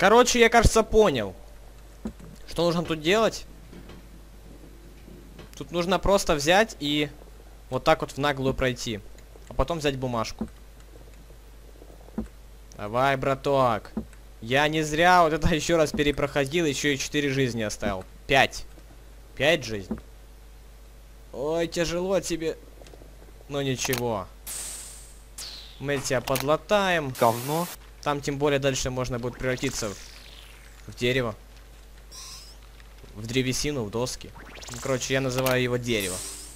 Короче, я, кажется, понял. Что нужно тут делать? Тут нужно просто взять и вот так вот в наглую пройти. А потом взять бумажку. Давай, браток. Я не зря вот это еще раз перепроходил, еще и 4 жизни оставил. 5. 5 жизней. Ой, тяжело тебе. Но ничего. Мы тебя подлатаем. Говно. Там тем более дальше можно будет превратиться в дерево. В древесину, в доски. Ну, короче, я называю его дерево.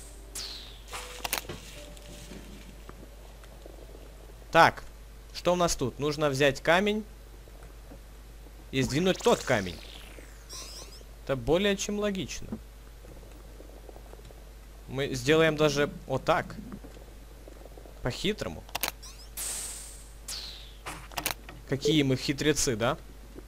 Так, что у нас тут? Нужно взять камень и сдвинуть тот камень. Это более чем логично. Мы сделаем даже вот так. По-хитрому. Какие мы хитрецы, да?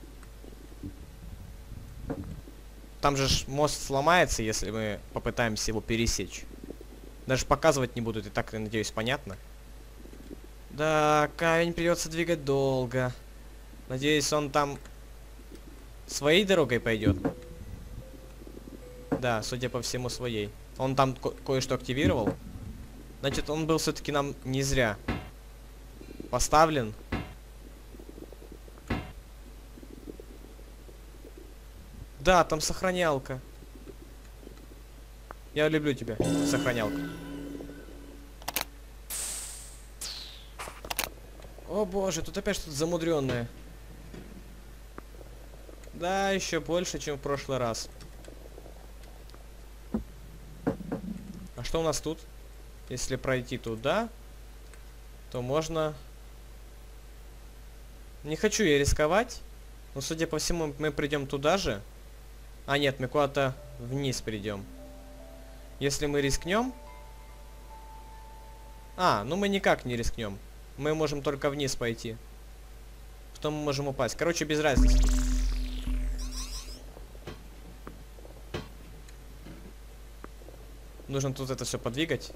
Там же мост сломается, если мы попытаемся его пересечь. Даже показывать не будут, и так, я надеюсь, понятно. Да, камень придется двигать долго. Надеюсь, он там своей дорогой пойдет. Да, судя по всему, своей. Он там кое-что активировал. Значит, он был все-таки нам не зря поставлен. Да, там сохранялка. Я люблю тебя, сохранялка. О боже, тут опять что-то замудренное. Да, еще больше, чем в прошлый раз. А что у нас тут? Если пройти туда, то можно... Не хочу я рисковать, но, судя по всему, мы придем туда же. А нет, мы куда-то вниз придем. Если мы рискнем... А, ну мы никак не рискнем. Мы можем только вниз пойти. Потом мы можем упасть. Короче, без разницы. Нужно тут это все подвигать.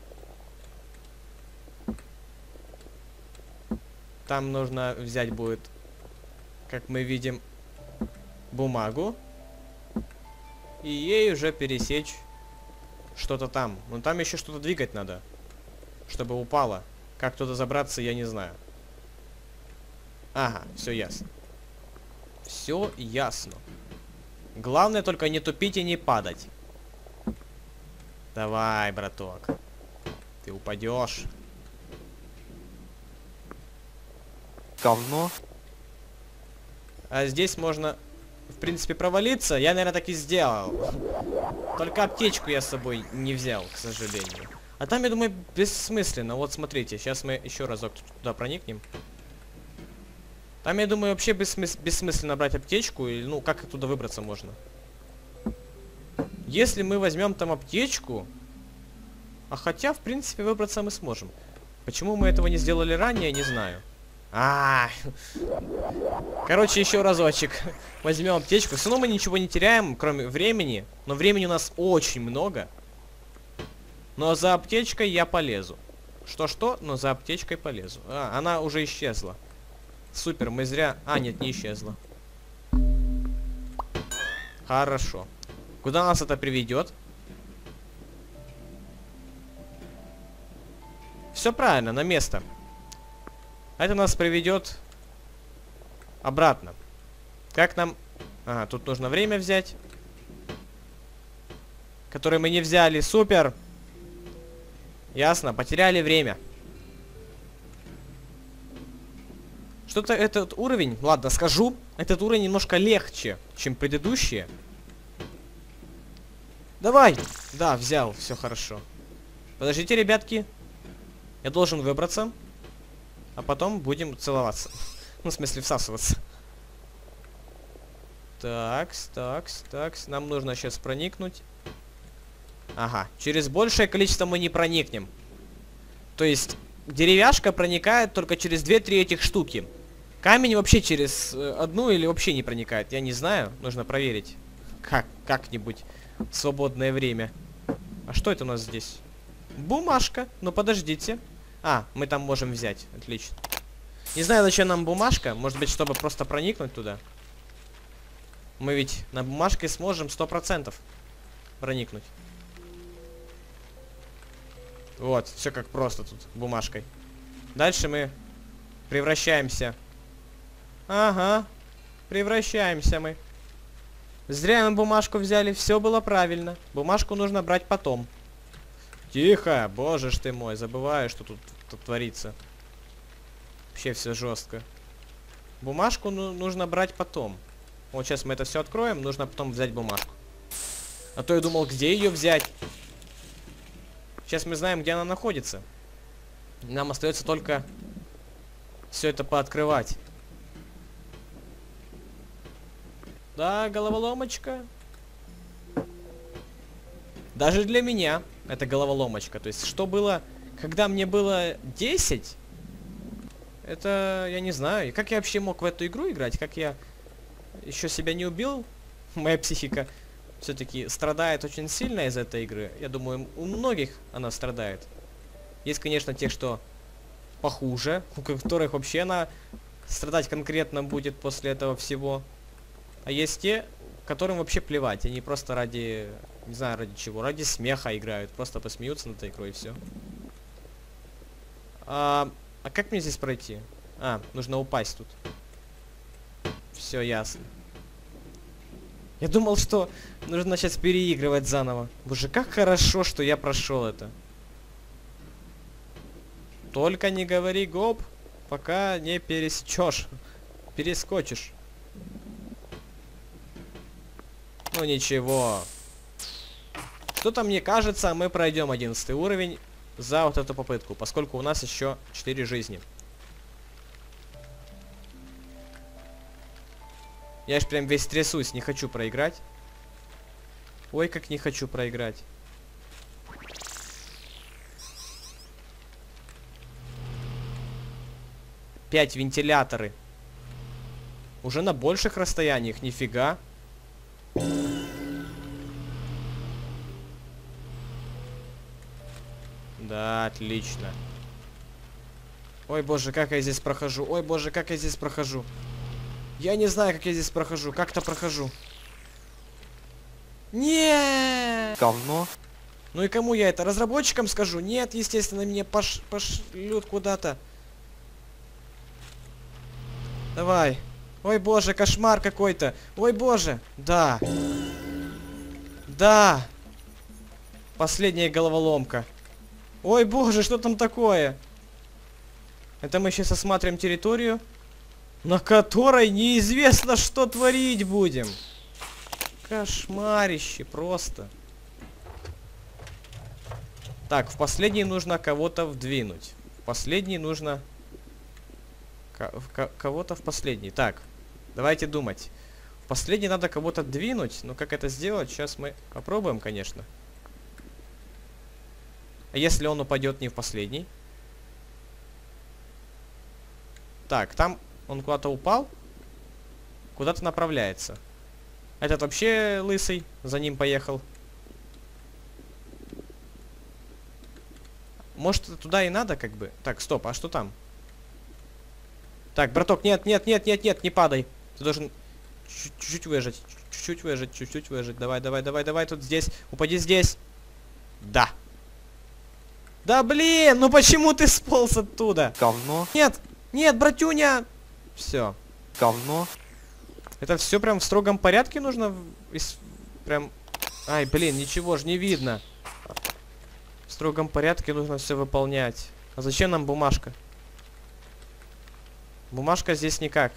Там нужно взять будет, как мы видим, бумагу. И ей уже пересечь что-то там. Но там еще что-то двигать надо, чтобы упало. Как туда забраться, я не знаю. Ага, все ясно. Все ясно. Главное только не тупить и не падать. Давай, браток. Ты упадешь. Говно. А здесь можно, в принципе, провалиться. Я, наверное, так и сделал. Только аптечку я с собой не взял, к сожалению. А там, я думаю, бессмысленно. Вот смотрите, сейчас мы еще разок туда проникнем. Там, я думаю, вообще бессмысленно брать аптечку. И, ну, как оттуда выбраться можно? Если мы возьмем там аптечку... А хотя, в принципе, выбраться мы сможем. Почему мы этого не сделали ранее, не знаю. Короче, еще разочек. Возьмем аптечку. Все равно мы ничего не теряем, кроме времени. Но времени у нас очень много. Но за аптечкой я полезу. Что-что, но за аптечкой полезу. А, она уже исчезла. Супер, мы зря... А, нет, не исчезла. Хорошо. Куда нас это приведет? Все правильно, на место. Это нас приведет обратно. Как нам... Ага, тут нужно время взять. Которое мы не взяли. Супер! Ясно, потеряли время. Что-то этот уровень... Ладно, скажу. Этот уровень немножко легче, чем предыдущие. Давай! Да, взял, все хорошо. Подождите, ребятки. Я должен выбраться. А потом будем целоваться. Ну, в смысле, всасываться. Такс, такс, такс. Нам нужно сейчас проникнуть. Ага, через большее количество мы не проникнем. То есть, деревяшка проникает только через 2-3 этих штуки. Камень вообще через одну или вообще не проникает. Я не знаю, нужно проверить. Как-нибудь в свободное время. А что это у нас здесь? Бумажка. Ну, подождите. А, мы там можем взять. Отлично. Не знаю, зачем нам бумажка. Может быть, чтобы просто проникнуть туда. Мы ведь на бумажке сможем 100% проникнуть. Вот, все как просто тут бумажкой. Дальше мы превращаемся. Ага, превращаемся мы. Зря мы бумажку взяли, все было правильно. Бумажку нужно брать потом. Тихо, боже ж ты мой, забываю, что тут творится. Вообще все жестко. Бумажку нужно брать потом. Вот сейчас мы это все откроем, нужно потом взять бумажку. А то я думал, где ее взять. Сейчас мы знаем, где она находится. Нам остается только все это пооткрывать. Да, головоломочка. Даже для меня это головоломочка. То есть, что было, когда мне было 10, это я не знаю. И как я вообще мог в эту игру играть? Как я еще себя не убил? Моя психика все-таки страдает очень сильно из этой игры. Я думаю, у многих она страдает. Есть, конечно, те, что похуже, у которых вообще она страдать конкретно будет после этого всего. А есть те, которым вообще плевать. Они просто ради, не знаю ради чего, ради смеха играют. Просто посмеются над этой игрой и все. А как мне здесь пройти? Нужно упасть тут. Все ясно. Я думал, что нужно сейчас переигрывать заново. Боже, как хорошо, что я прошел это. Только не говори гоп, пока не пересечешь. Перескочишь. Ну ничего. Что-то мне кажется, мы пройдем 11 уровень за вот эту попытку, поскольку у нас еще 4 жизни. Я ж прям весь трясусь, не хочу проиграть. Ой, как не хочу проиграть. Пять вентиляторы. Уже на больших расстояниях, нифига. Да, отлично. Ой, боже, как я здесь прохожу. Ой, боже, как я здесь прохожу. Я не знаю, как я здесь прохожу. Как-то прохожу. Нет! Говно. Ну и кому я это? Разработчикам скажу? Нет, естественно, меня пошлют куда-то. Давай. Ой, боже, кошмар какой-то. Ой, боже. Да. Да. Последняя головоломка. Ой, боже, что там такое? Это мы сейчас осматриваем территорию, на которой неизвестно, что творить будем. Кошмарище просто. Так, в последний нужно кого-то вдвинуть. В последний нужно... Кого-то в последний. Так, давайте думать. В последний надо кого-то двинуть. Но как это сделать? Сейчас мы попробуем, конечно. А если он упадет не в последний? Так, там он куда-то упал. Куда-то направляется. Этот вообще лысый. За ним поехал. Может, туда и надо, как бы? Так, стоп, а что там? Так, браток, нет, нет, нет, нет, нет, не падай. Ты должен чуть-чуть выжить. Чуть-чуть выжить, чуть-чуть выжить. Давай, давай, давай, давай, тут здесь. Упади здесь. Да. Да блин, ну почему ты сполз оттуда? Говно. Нет, нет, братюня. Все. Говно. Это все прям в строгом порядке нужно? Прям... Ай, блин, ничего же не видно. В строгом порядке нужно все выполнять. А зачем нам бумажка? Бумажка здесь никак.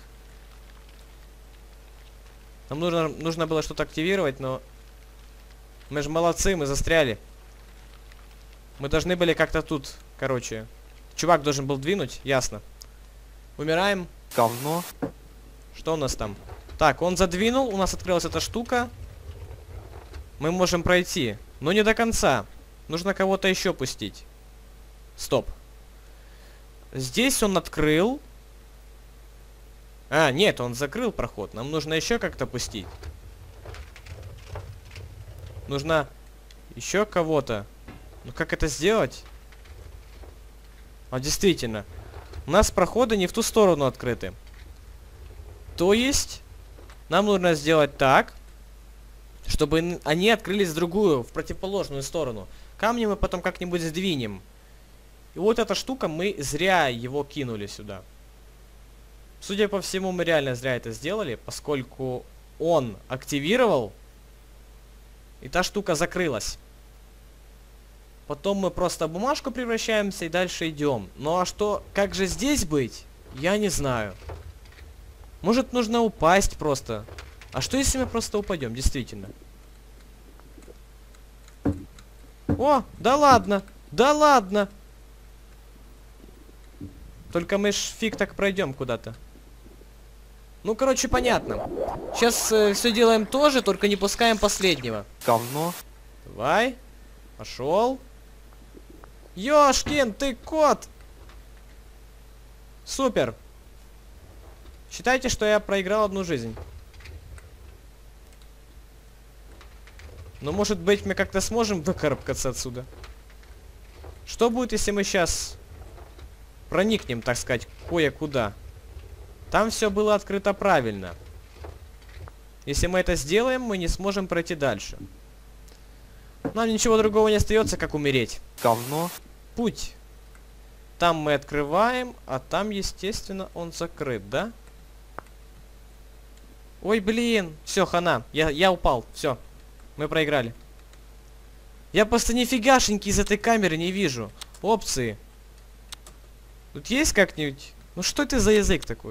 Нам нужно было что-то активировать, но... Мы же молодцы, мы застряли. Мы должны были как-то тут, короче. Чувак должен был двинуть, ясно. Умираем. Говно. Что у нас там? Так, он задвинул, у нас открылась эта штука. Мы можем пройти, но не до конца. Нужно кого-то еще пустить. Стоп. Здесь он открыл. А, нет, он закрыл проход. Нам нужно еще как-то пустить. Нужно еще кого-то. Ну как это сделать? А, действительно. У нас проходы не в ту сторону открыты. То есть... Нам нужно сделать так, чтобы они открылись в другую, в противоположную сторону. Камни мы потом как-нибудь сдвинем. И вот эта штука, мы зря его кинули сюда. Судя по всему, мы реально зря это сделали, поскольку он активировал, и та штука закрылась. Потом мы просто в бумажку превращаемся и дальше идем. Ну а что, как же здесь быть? Я не знаю. Может, нужно упасть просто. А что, если мы просто упадем, действительно? О, да ладно, да ладно. Только мы ж фиг так пройдем куда-то. Ну, короче, понятно. Сейчас все делаем тоже, только не пускаем последнего. Говно. Давай. Пошел. Ёшкин, ты кот! Супер. Считайте, что я проиграл одну жизнь. Но может быть мы как-то сможем выкарабкаться отсюда. Что будет, если мы сейчас проникнем, так сказать, кое-куда? Там все было открыто правильно. Если мы это сделаем, мы не сможем пройти дальше. Нам ничего другого не остается, как умереть. Говно. Путь. Там мы открываем, а там, естественно, он закрыт, да? Ой, блин. Все, хана. Я упал. Все. Мы проиграли. Я просто нифигашеньки из этой камеры не вижу. Опции. Тут есть как-нибудь? Ну что это за язык такой?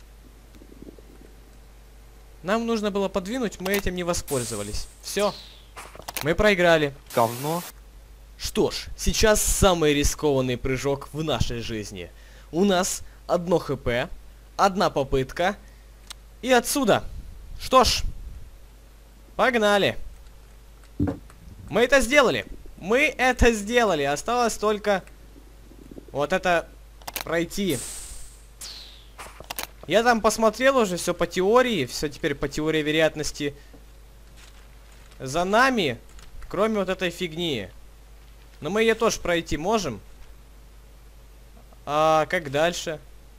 Нам нужно было подвинуть, мы этим не воспользовались. Все. Мы проиграли. Говно. Что ж, сейчас самый рискованный прыжок в нашей жизни. У нас 1 хп, 1 попытка. И отсюда. Что ж, погнали. Мы это сделали. Мы это сделали. Осталось только вот это пройти. Я там посмотрел уже все по теории. Все теперь по теории вероятности за нами. Кроме вот этой фигни. Но мы ее тоже пройти можем. А как дальше?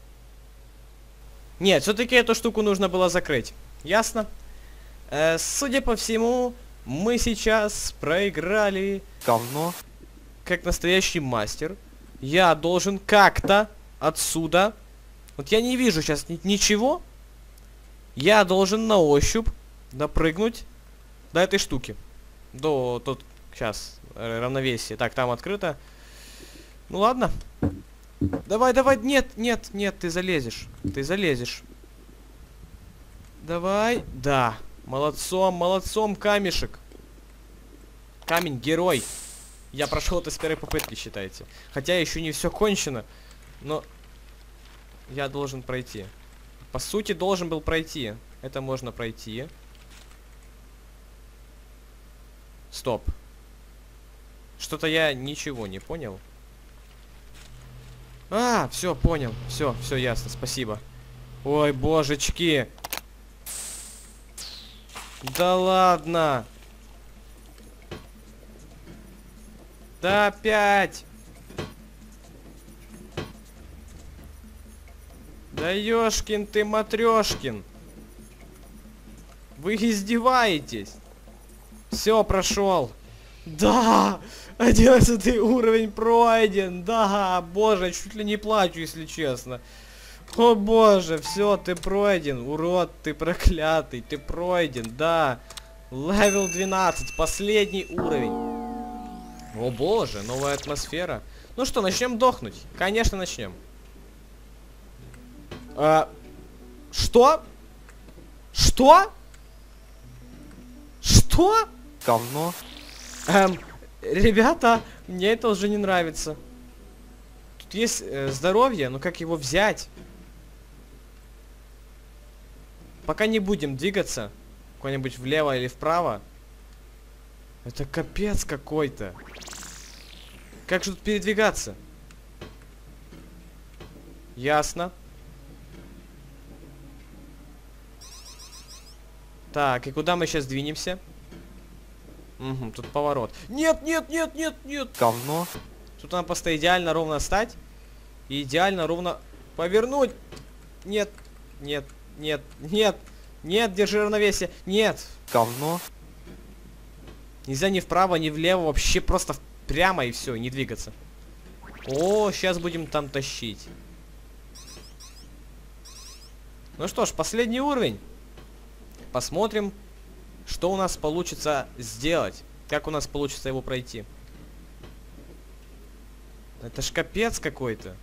Нет, все-таки эту штуку нужно было закрыть. Ясно? Судя по всему, мы сейчас проиграли. Говно. Как настоящий мастер. Я должен как-то отсюда... Вот я не вижу сейчас ничего. Я должен на ощупь допрыгнуть до этой штуки. До тут сейчас равновесие. Так, там открыто. Ну ладно. Давай, давай. Нет, нет, нет, ты залезешь. Ты залезешь. Давай. Да. Молодцом, молодцом, камешек. Камень, герой. Я прошел это с первой попытки, считайте. Хотя еще не все кончено. Но я должен пройти. По сути, должен был пройти. Это можно пройти. Стоп. Что-то я ничего не понял. А, все, понял. Все ясно, спасибо. Ой, божечки. Да ладно. Да опять. Да ёшкин ты матрёшкин. Вы издеваетесь. Все, прошел. Да! 11 уровень пройден. Да, боже, чуть ли не плачу, если честно. О боже, все, ты пройден. Урод, ты проклятый. Ты пройден, да. Левел 12, последний уровень. О боже, новая атмосфера. Ну что, начнем дохнуть? Конечно, начнем. Что? Что? Что? Говно. Ребята, мне это уже не нравится. Тут есть здоровье, но как его взять? Пока не будем двигаться куда-нибудь влево или вправо. Это капец какой-то. Как же тут передвигаться? Ясно. Так, и куда мы сейчас двинемся? Угу, тут поворот. Нет, нет, нет, нет, нет. Говно. Тут надо просто идеально ровно стать. И идеально ровно повернуть. Нет, нет, нет, нет, Нет, держи равновесие. Нет. Говно. Нельзя ни вправо, ни влево. Вообще просто прямо и все, не двигаться. О, сейчас будем там тащить. Ну что ж, последний уровень. Посмотрим, что у нас получится сделать. Как у нас получится его пройти. Это ж капец какой-то.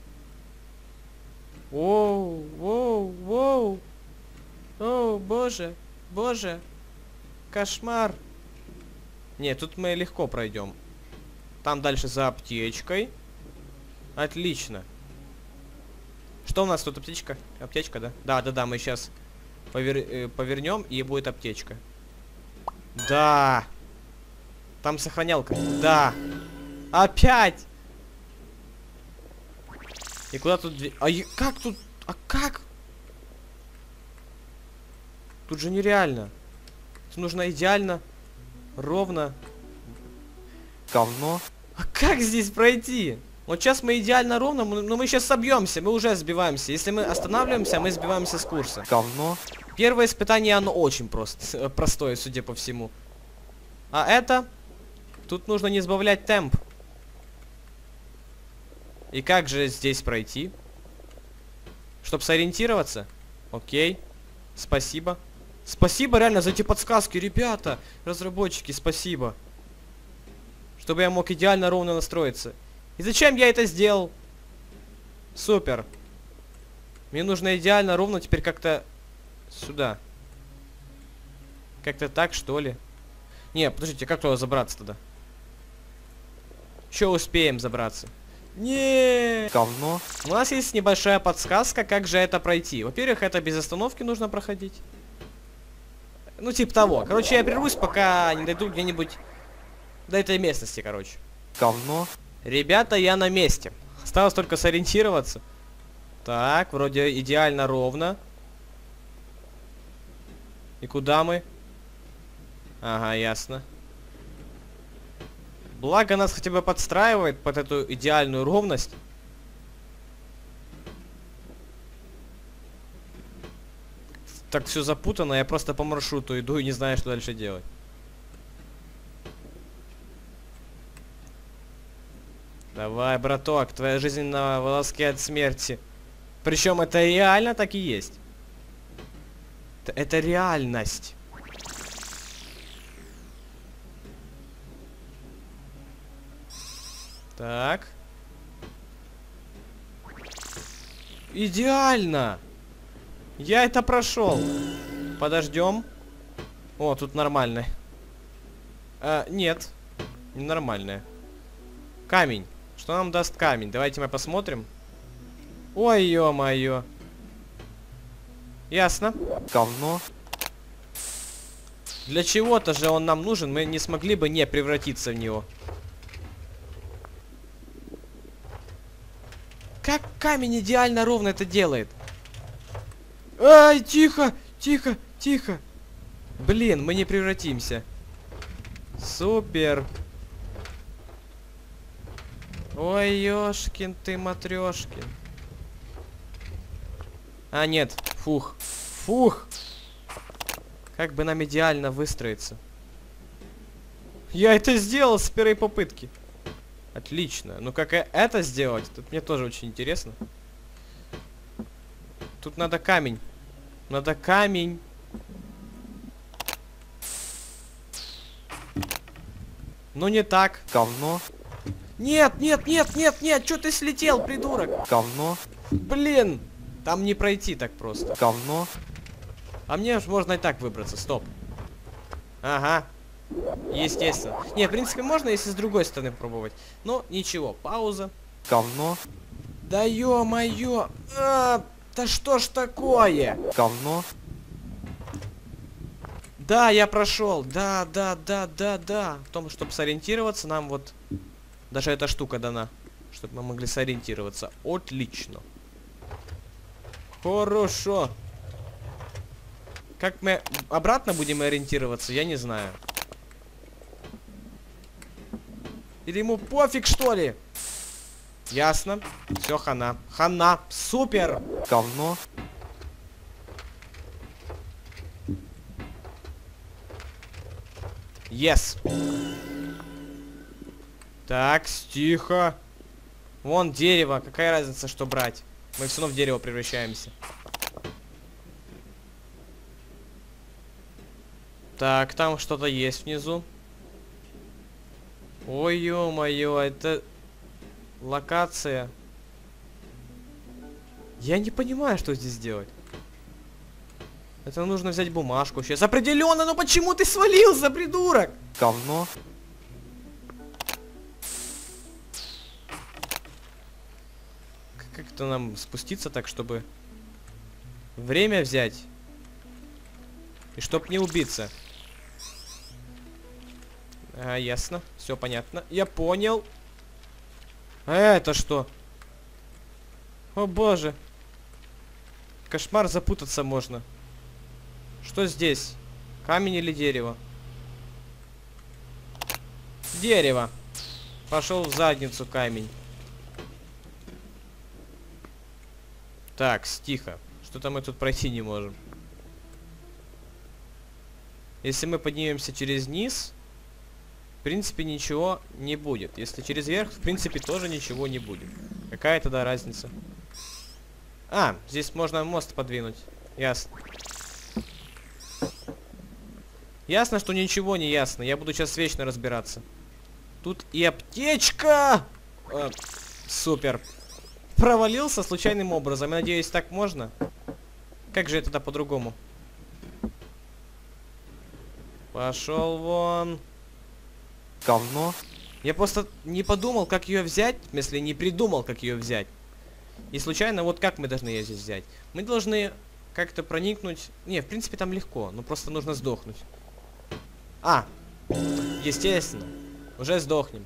Воу, воу, воу. О, боже, боже. Кошмар. Нет, тут мы легко пройдем. Там дальше за аптечкой. Отлично. Что у нас тут, аптечка? Аптечка, да? Да, мы сейчас повернем, и будет аптечка. Да. Там сохранялка. Да. Опять. И куда тут... как тут... А как? Тут же нереально. Тут нужно идеально, ровно. Говно. А как здесь пройти? Вот сейчас мы идеально ровно, но мы сейчас собьемся, мы уже сбиваемся. Если мы останавливаемся, мы сбиваемся с курса. Говно. Первое испытание, оно очень простое, судя по всему. А это... Тут нужно не сбавлять темп. И как же здесь пройти? Чтоб сориентироваться? Окей. Спасибо. Спасибо реально за эти подсказки, ребята. Разработчики, спасибо. Чтобы я мог идеально ровно настроиться. И зачем я это сделал? Супер. Мне нужно идеально ровно теперь как-то сюда. Как-то так, что ли? Не, подождите, как туда забраться тогда? Еще успеем забраться. Не. Говно. У нас есть небольшая подсказка, как же это пройти. Во-первых, это без остановки нужно проходить. Ну, типа того. Короче, я прервусь, пока не дойду где-нибудь до этой местности, короче. Говно. Ребята, я на месте. Осталось только сориентироваться. Так, вроде идеально ровно. И куда мы? Ага, ясно. Благо нас хотя бы подстраивает под эту идеальную ровность. Так все запутано, я просто по маршруту иду и не знаю, что дальше делать. Давай, браток, твоя жизнь на волоске от смерти. Причем это реально так и есть. Это реальность. Так. Идеально! Я это прошел. Подождем. О, тут нормально. Нет. Ненормальное. Камень. Что нам даст камень? Давайте мы посмотрим. Ой, ё-моё. Ясно. Говно. Для чего-то же он нам нужен. Мы не смогли бы не превратиться в него. Как камень идеально ровно это делает? Ай, тихо, тихо, тихо. Блин, мы не превратимся. Супер. Ой, ёшкин ты матрёшкин. А, нет. Фух. Фух. Как бы нам идеально выстроиться. Я это сделал с первой попытки. Отлично. Ну как это сделать? Тут мне тоже очень интересно. Тут надо камень. Надо камень. Ну не так. Говно. Нет, нет, нет, нет, нет. Чё ты слетел, придурок? Говно. Блин. Там не пройти так просто. Говно. А мне ж можно и так выбраться. Стоп. Ага. Естественно. Не, в принципе, можно, если с другой стороны попробовать. Но ничего. Пауза. Говно. Да ё-моё. Да что ж такое? Говно. Да, я прошел. Да. В том, чтобы сориентироваться, нам вот даже эта штука дана. Чтобы мы могли сориентироваться. Отлично. Хорошо. Как мы обратно будем ориентироваться, я не знаю. Или ему пофиг, что ли? Ясно. Все, хана. Хана. Супер. Говно. Yes. Так, тихо. Вон дерево. Какая разница, что брать? Мы все равно в дерево превращаемся. Так, там что-то есть внизу. Ой, ё-моё, это локация. Я не понимаю, что здесь делать. Это нужно взять бумажку. Сейчас определенно, но почему ты свалился, придурок? Говно. Как-то нам спуститься так, чтобы время взять. И чтоб не убиться. А, ясно. Все понятно. Я понял. А это что? О боже. Кошмар, запутаться можно. Что здесь? Камень или дерево? Дерево. Пошел в задницу камень. Так, тихо. Что-то мы тут пройти не можем. Если мы поднимемся через низ, в принципе, ничего не будет. Если через верх, в принципе, тоже ничего не будет. Какая тогда разница? А, здесь можно мост подвинуть. Ясно. Ясно, что ничего не ясно. Я буду сейчас вечно разбираться. Тут и аптечка! Супер. Провалился случайным образом. Я надеюсь, так можно? Как же это тогда по-другому? Пошел вон. Говно. Я просто не подумал, как ее взять. В смысле, не придумал, как ее взять. И случайно, вот как мы должны ее здесь взять? Мы должны как-то проникнуть... Не, в принципе, там легко. Но просто нужно сдохнуть. А! Естественно. Уже сдохнем.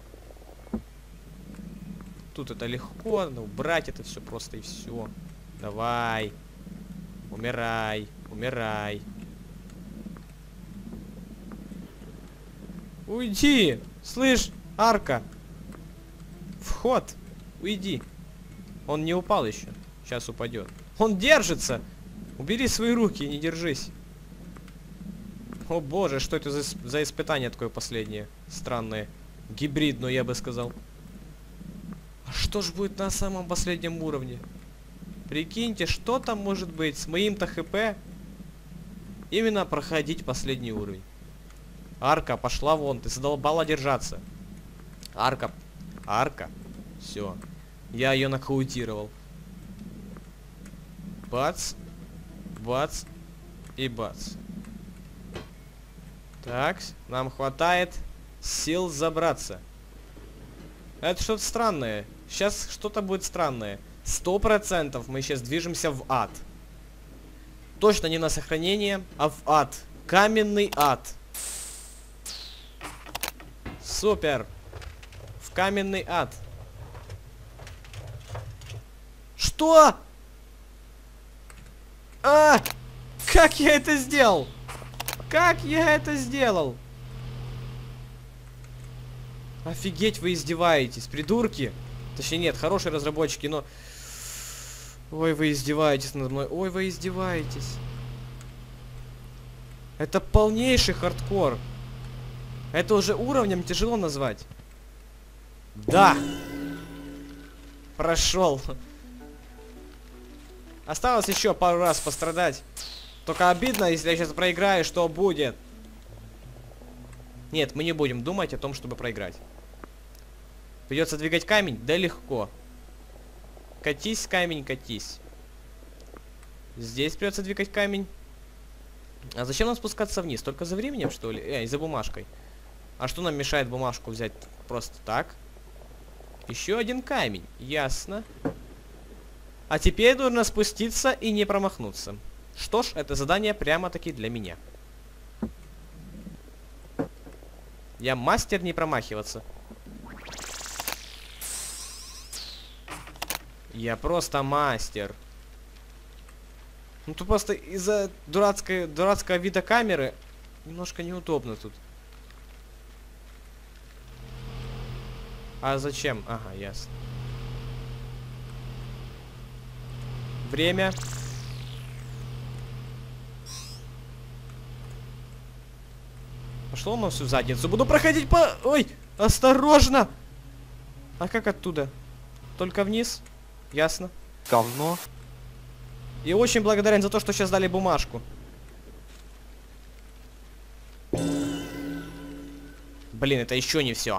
Тут это легко. Надо убрать это все просто и все. Давай. Умирай. Умирай. Уйди! Слышь, арка! Вход! Уйди! Он не упал еще. Сейчас упадет. Он держится! Убери свои руки и не держись. О боже, что это за испытание такое последнее? Странное. Гибридное, я бы сказал. А что ж будет на самом последнем уровне? Прикиньте, что там может быть с моим-то ХП? Именно проходить последний уровень. Арка, пошла вон, ты задолбала держаться. Арка. Арка. Все. Я ее нокаутировал. Бац. Бац. И бац. Так, нам хватает сил забраться. Это что-то странное. Сейчас что-то будет странное. 100% мы сейчас движемся в ад. Точно не на сохранение, а в ад. Каменный ад. Супер. В каменный ад. Что? А! Как я это сделал? Как я это сделал? Офигеть, вы издеваетесь, придурки. Точнее, нет, хорошие разработчики, но... Ой, вы издеваетесь надо мной. Ой, вы издеваетесь. Это полнейший хардкор. Это уже уровнем тяжело назвать. Да. Прошел. Осталось еще пару раз пострадать. Только обидно, если я сейчас проиграю, что будет? Нет, мы не будем думать о том, чтобы проиграть. Придется двигать камень? Да легко. Катись, камень, катись. Здесь придется двигать камень. А зачем нам спускаться вниз? Только за временем, что ли? И за бумажкой. А что нам мешает бумажку взять просто так? Еще один камень. Ясно. А теперь нужно спуститься и не промахнуться. Что ж, это задание прямо-таки для меня. Я мастер не промахиваться. Я просто мастер. Ну тут просто из-за дурацкого вида камеры немножко неудобно тут. А зачем? Ага, ясно. Время. Пошло на всю задницу. Буду проходить по... Ой, осторожно! А как оттуда? Только вниз? Ясно. Говно. И очень благодарен за то, что сейчас дали бумажку. Блин, это еще не все.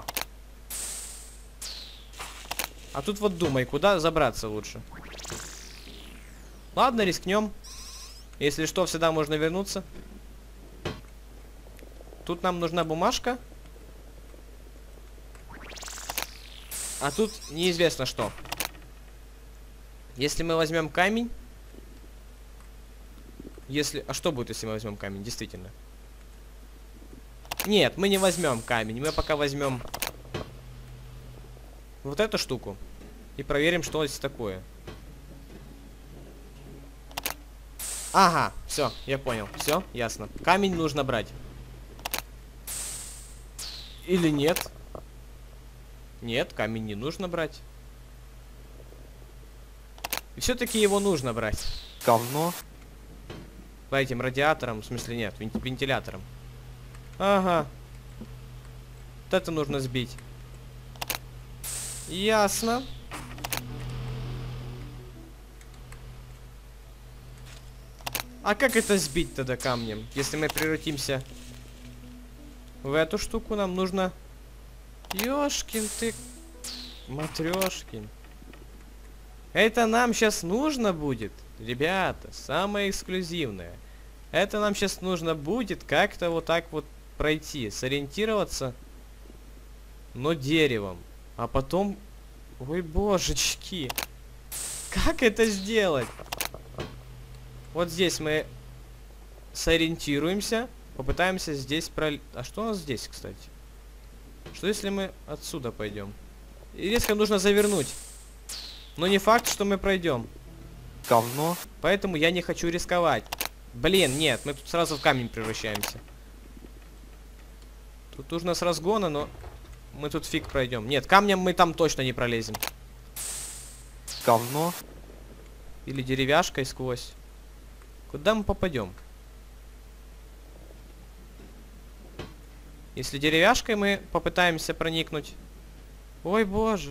А тут вот думай, куда забраться лучше. Ладно, рискнем. Если что, всегда можно вернуться. Тут нам нужна бумажка. А тут неизвестно что. Если мы возьмем камень. Если... А что будет, если мы возьмем камень? Действительно. Нет, мы не возьмем камень. Мы пока возьмем вот эту штуку. И проверим, что здесь такое. Ага, все, я понял. Все, ясно. Камень нужно брать. Или нет? Нет, камень не нужно брать. И все-таки его нужно брать. Говно. По этим радиаторам, в смысле нет, вентиляторам. Ага. Вот это нужно сбить. Ясно. А как это сбить тогда камнем? Если мы превратимся в эту штуку, нам нужно... Ёшкин ты... Матрёшкин. Это нам сейчас нужно будет, ребята, самое эксклюзивное. Это нам сейчас нужно будет как-то вот так вот пройти, сориентироваться, но деревом. А потом... Ой, божечки. Как это сделать? Вот здесь мы сориентируемся, попытаемся здесь пролить. А что у нас здесь, кстати? Что если мы отсюда пойдем? И резко нужно завернуть. Но не факт, что мы пройдем. Говно. Поэтому я не хочу рисковать. Блин, нет, мы тут сразу в камень превращаемся. Тут нужно с разгона, но мы тут фиг пройдем. Нет, камнем мы там точно не пролезем. Говно. Или деревяшкой сквозь. Куда мы попадем? Если деревяшкой мы попытаемся проникнуть. Ой, боже.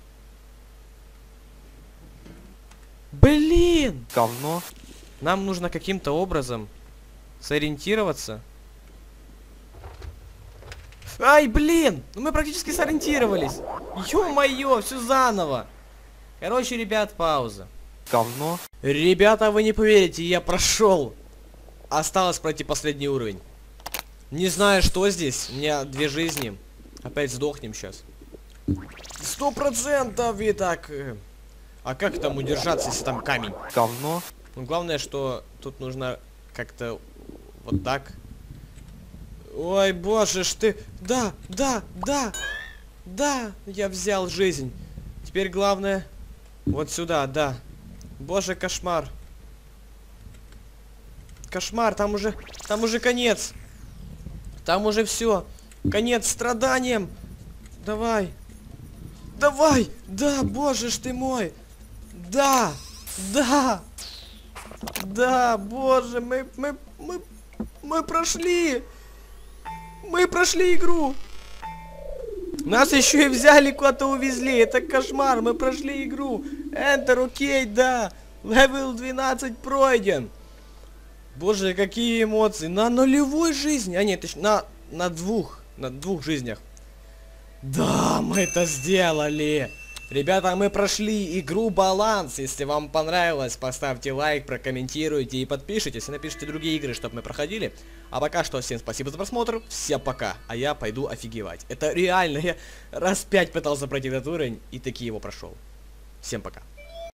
Блин! Говно. Нам нужно каким-то образом сориентироваться. Ай, блин! Ну мы практически сориентировались. Ё-моё, все заново. Короче, ребят, пауза. Говно. Ребята, вы не поверите, я прошел. Осталось пройти последний уровень. Не знаю, что здесь. У меня 2 жизни. Опять сдохнем сейчас. 100% и так. А как там удержаться, если там камень? Говно. Ну, главное, что тут нужно как-то вот так. Ой, боже ж ты. Да, да, да. Да, я взял жизнь. Теперь главное вот сюда, да. Боже, кошмар. Кошмар, там уже конец. Там уже все. Конец страданиям. Давай. Давай. Да, боже ж ты мой. Да. Да. Да, боже, мы прошли. Мы прошли игру. Нас еще и взяли, куда-то увезли. Это кошмар, мы прошли игру. Enter, окей, да. Левел 12 пройден. Боже, какие эмоции. На 0 жизни. А нет, на двух жизнях. Да, мы это сделали. Ребята, мы прошли игру Баланс. Если вам понравилось, поставьте лайк, прокомментируйте и подпишитесь. И напишите другие игры, чтобы мы проходили. А пока что, всем спасибо за просмотр. Всем пока. А я пойду офигевать. Это реально, я раз 5 пытался пройти этот уровень и таки его прошел. Всем пока.